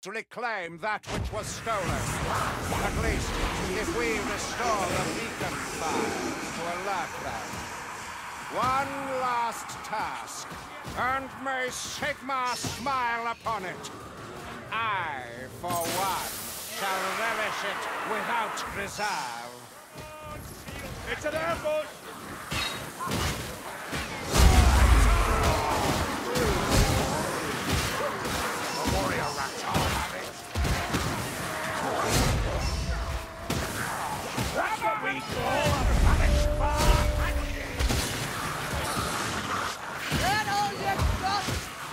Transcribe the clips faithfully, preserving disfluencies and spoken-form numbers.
to reclaim that which was stolen. At least, if we restore the beacon fire to alert them. One last task, and may Sigmar smile upon it. I, for one, shall relish it without reserve. It's an ambush! The warrior rats all have it. That's what we call a panic spark! That all you got?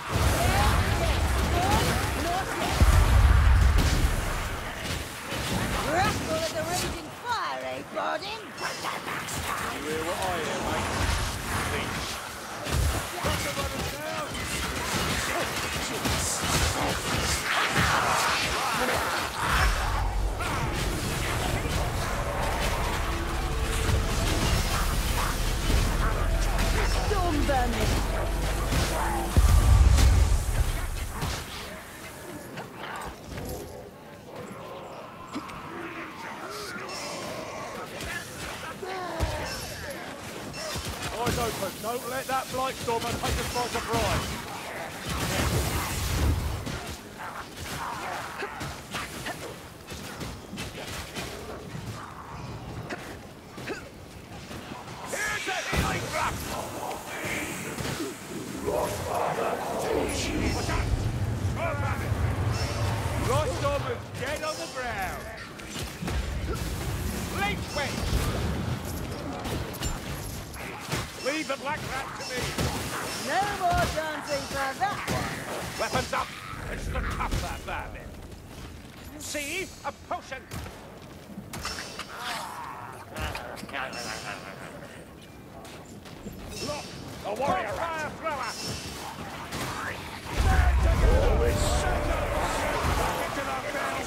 Not yet. Rascal at the raging fire, eh, Bardin? You hear what I hear, mate? Leech. Got the runners now! Storm burning. Eyes open. Don't let that blight stormer take us by surprise. Here's a healing trap! Watch out! Blight stormer's dead on the ground. Leech wing! Leave the black rat to me! No more dancing for that one. Weapons up! It's the tough that vermin. See? A potion! Look! A warrior rat! Fire thrower! Always center! Into the bell!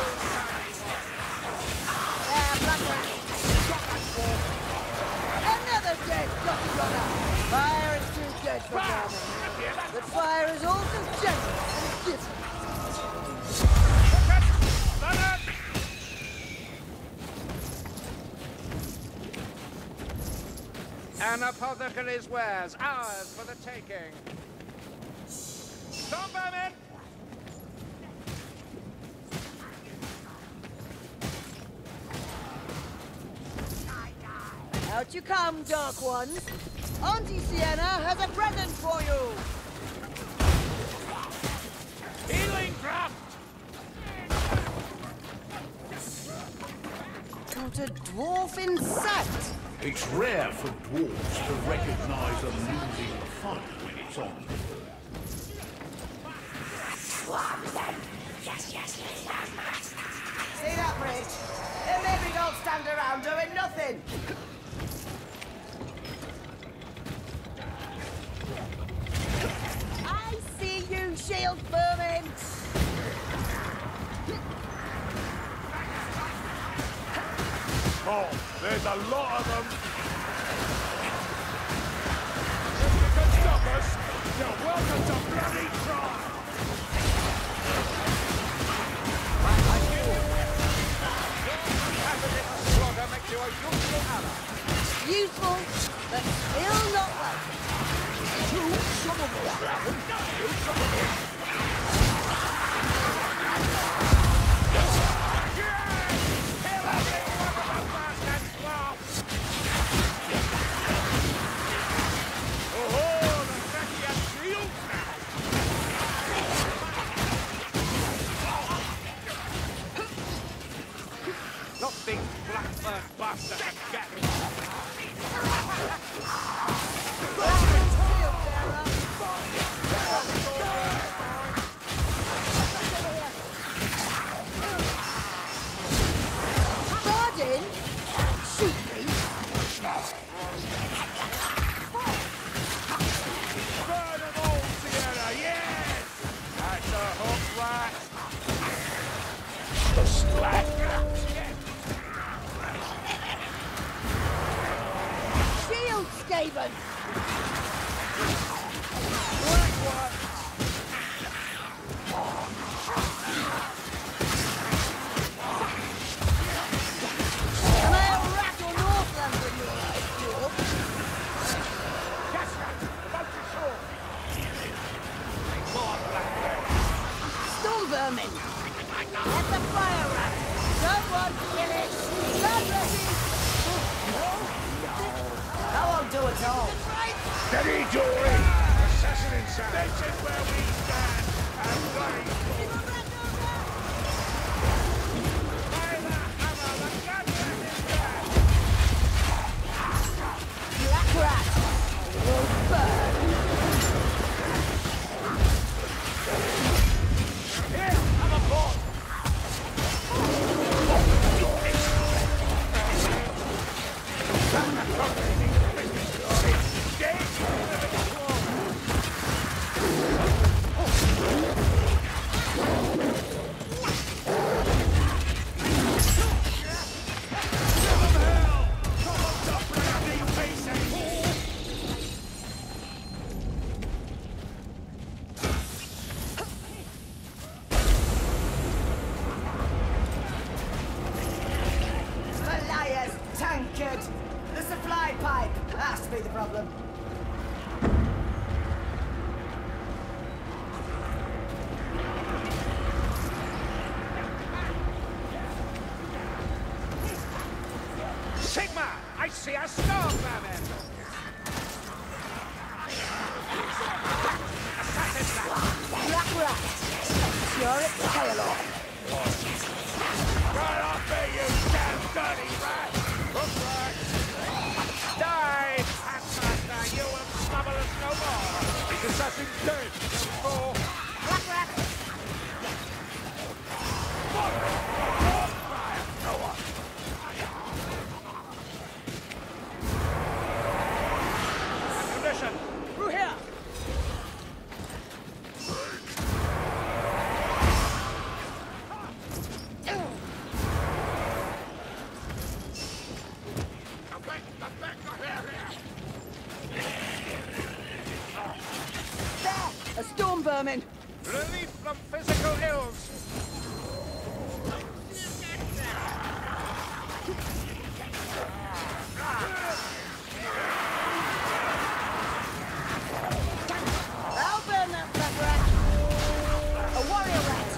There, black rat. Another dead coffee runner. Fire is too good for vermin. But fire is also generous and different. An apothecary's wares, ours for the taking. Stop, vermin! Out you come, Dark Ones. Auntie Sienna has a present for you. Healing draft! Got a dwarf in sight. It's rare for dwarves to recognize a losing fight when it's on. Yes, yes, yes, master. See that bridge? Then maybe don't stand around doing nothing. I see you, shield vermin. Oh, there's a lot of them! If you can stop us, you're welcome to bloody try! Slaughter makes you a useful ally. Useful, but still not welcome. Two some of us haven't. Not these blackbird bastards can get me. Bardin? Shoot me. Burn them all together, yes! That's a hook rat! The slack. Shield, Skaven. Black one! vermin. Let the fire rat. Someone kill it. Not ready. That won't do it all. Steady, Jory! Assassin inside! This is where we stand and wait. By the hammer, the gunman is dead. Black rat will burn. Here, have a pot. Goliath tankard. The supply pipe has to be the problem. Sigma! I see a storm vermin! Assassin's rat! Black rat. You're its tail off. Right off me, you damn dirty rat. Hook rat. Die, Pathmaster! You will trouble us no more! His assassin's dead. Oh, Black rat. condition! Through here. There! A storm vermin! Relief from physical ills! I'll burn that black rat! A warrior rat!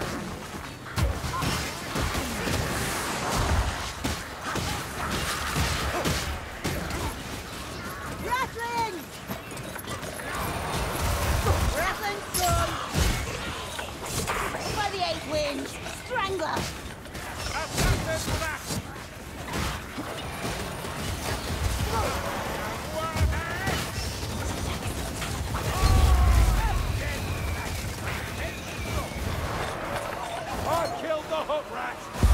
Rattling! Rattling storm! By the eight winds! Strangler! Assassin's rat! I killed the hook rat.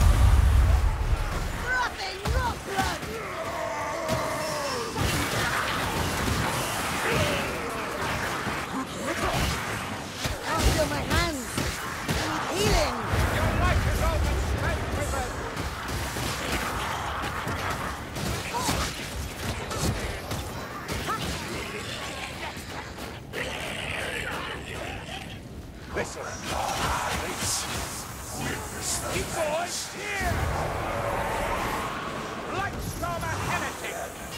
Frothing rock blood! Can't feel my hands! I need healing! Your life is all but spent with it! Listen. Keep boys here. Lightstorm a heretic!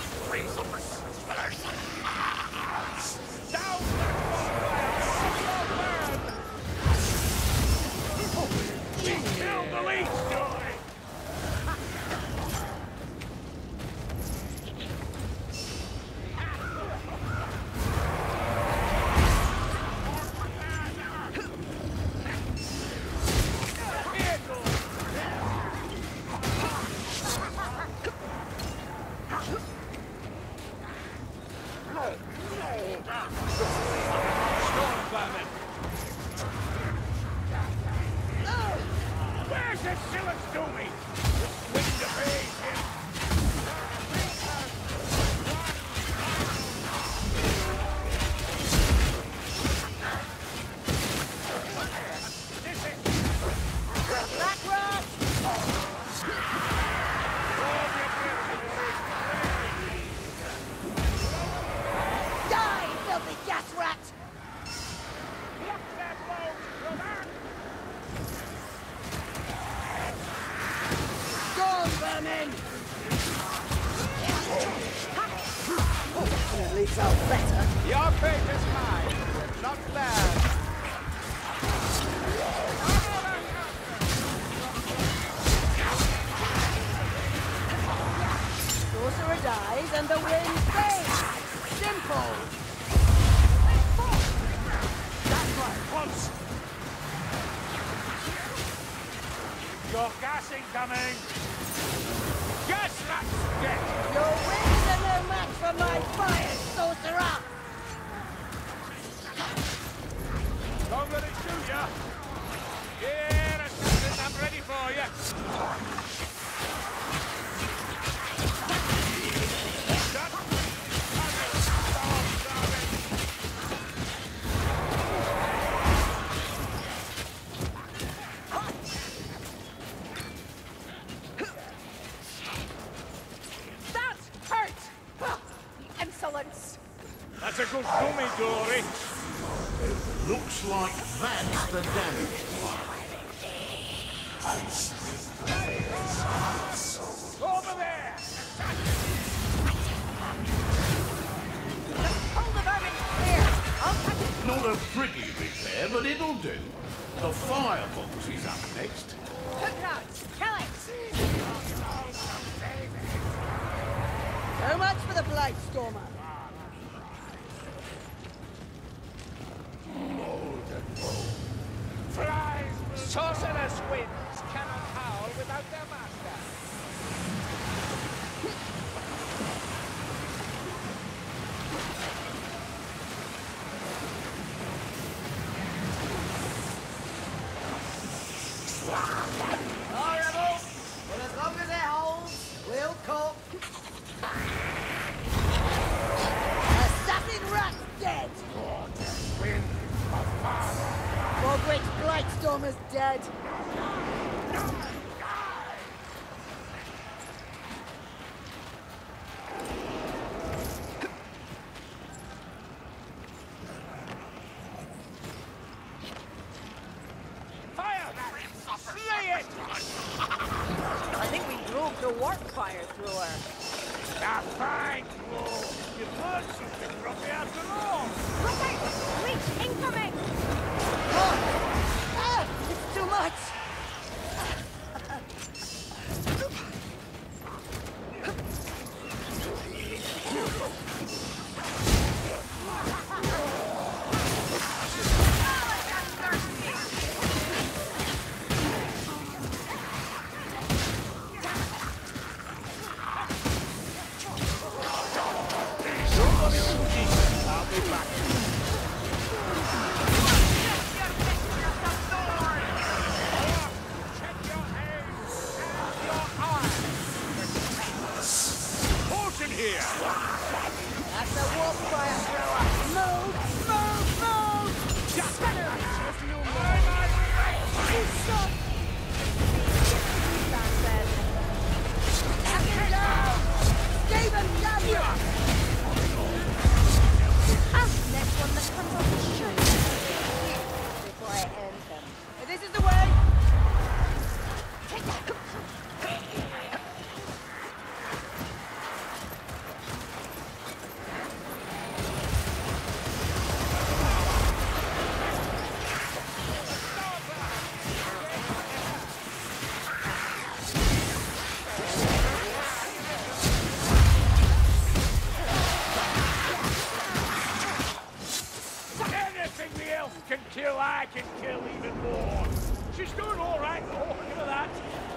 Down that bonfire. Kill the leech, Joy. Storm vermin. Where's the Silas Doomy? Swing the base here. This is Black rat! Die, filthy gas rat! block that boat. Come on. Storm vermin! Definitely felt better. Your fate is mine, not theirs. Got gas incoming! Gas rats dead! Your wings are no match for my fire, sorcerer! Don't let it shoot ya! Here, assassin, I'm ready for you! That's a good gummy, Dory. Looks like that's the damage. Over there! Just pull the vermin clear. I'll catch it. Not a pretty repair, but it'll do. The firebox is up next. Hook nuts. Kill it. So much for the Blightstormer. Sorcerous winds cannot howl without their master. Horrible! But as long as it holds, we'll cope. Assassin rat dead! Bogwitch Blightstormer's dead. Fire! Slay it! I think we drove the warp fire through her. Ah, fine, Glow. You've learned something from me after all. Look out! Leech incoming! Oh! Ah! It's too much! I'll be back. Check your hands and your eyes. Potion here. That's a warp fire thrower! Move! Move! Move! Stunner! Stop! That says. Get down! Stephen, damn you! Ah, next one that comes off the shirt. Before I end them. This is the way! Take that. Anything the elf can kill, I can kill even more. She's doing all right, though. Look at that.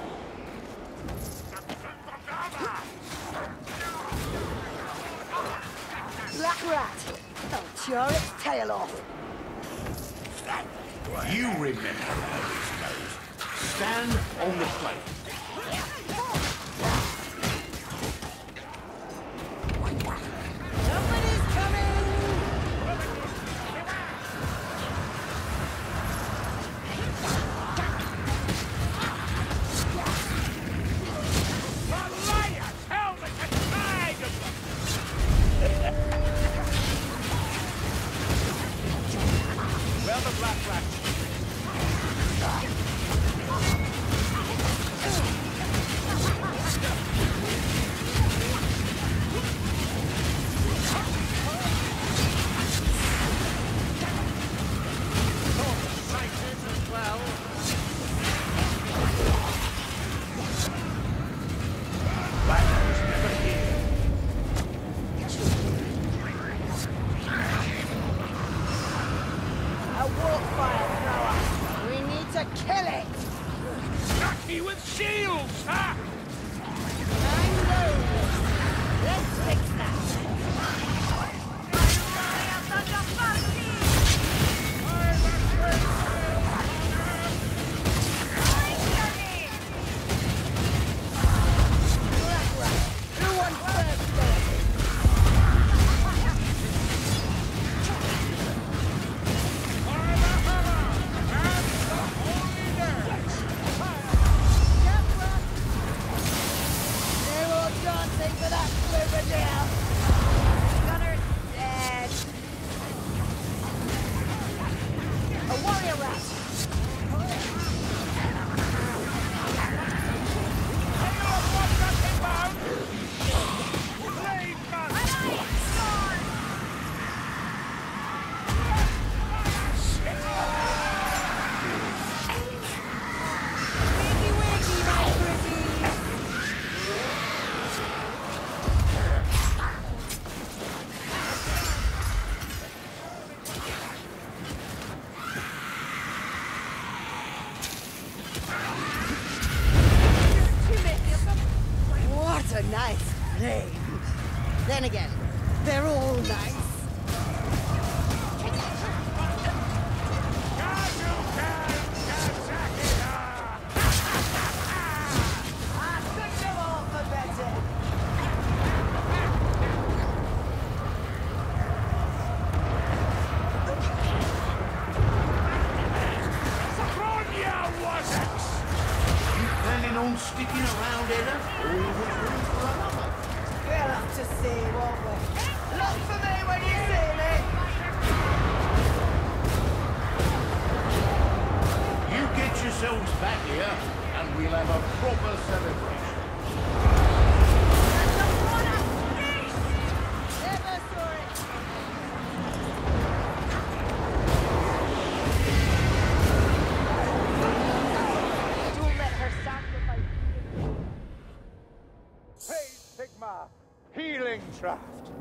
Black rat! I'll tear its tail off! You remember how this goes. Stand on the plate. Somebody's coming! Liars! Helmet and tigers! Well, the black rat. A warp fire thrower! We need to kill it! Lucky with shields, ha! I'm low. Let's fix that. Who wants first go? They're all dancing for that Cloverdale. Gunner's dead. A warrior rat. Wiggy wiggy, my pretties. What a nice flame. Then again, they're all nice. I took them all for better. Planning on sticking around, Ella? Or was room for another? We'll have to see, won't we? Look for me when you see me. You get yourselves back here, and we'll have a proper celebration. Never saw it. Don't let her sacrifice. Hey, Sigma! Healing draft!